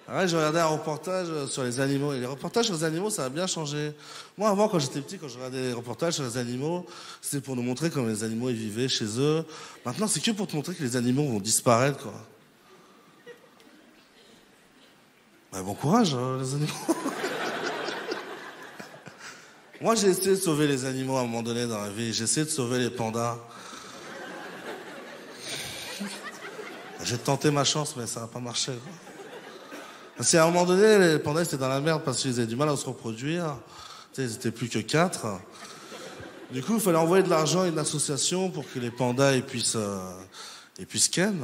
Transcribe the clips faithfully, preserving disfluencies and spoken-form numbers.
Ah ouais, j'ai regardé un reportage sur les animaux. Et les reportages sur les animaux, ça a bien changé. Moi, avant, quand j'étais petit, quand je regardais les reportages sur les animaux, c'était pour nous montrer comment les animaux ils vivaient chez eux. Maintenant, c'est que pour te montrer que les animaux vont disparaître, quoi. Bah, bon courage, hein, les animaux. Moi, j'ai essayé de sauver les animaux à un moment donné dans la vie. J'ai essayé de sauver les pandas. J'ai tenté ma chance, mais ça n'a pas marché, quoi. Parce qu'à un moment donné, les pandas étaient dans la merde parce qu'ils avaient du mal à se reproduire. Tu sais, ils étaient plus que quatre. Du coup, il fallait envoyer de l'argent à une association pour que les pandas ils puissent, euh, ils puissent ken.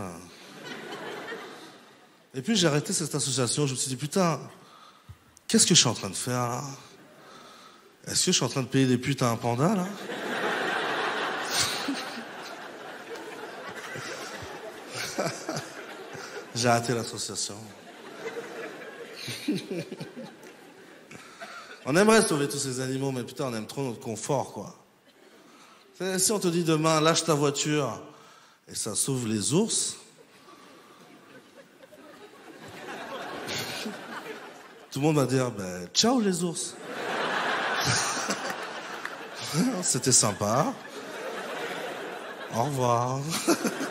Et puis j'ai arrêté cette association. Je me suis dit, putain, qu'est-ce que je suis en train de faire là? Est-ce que je suis en train de payer des putes à un panda là? J'ai arrêté l'association. On aimerait sauver tous ces animaux, mais putain, on aime trop notre confort, quoi. Si on te dit demain, lâche ta voiture, et ça sauve les ours, tout le monde va dire, ben, ciao les ours. C'était sympa. Au revoir.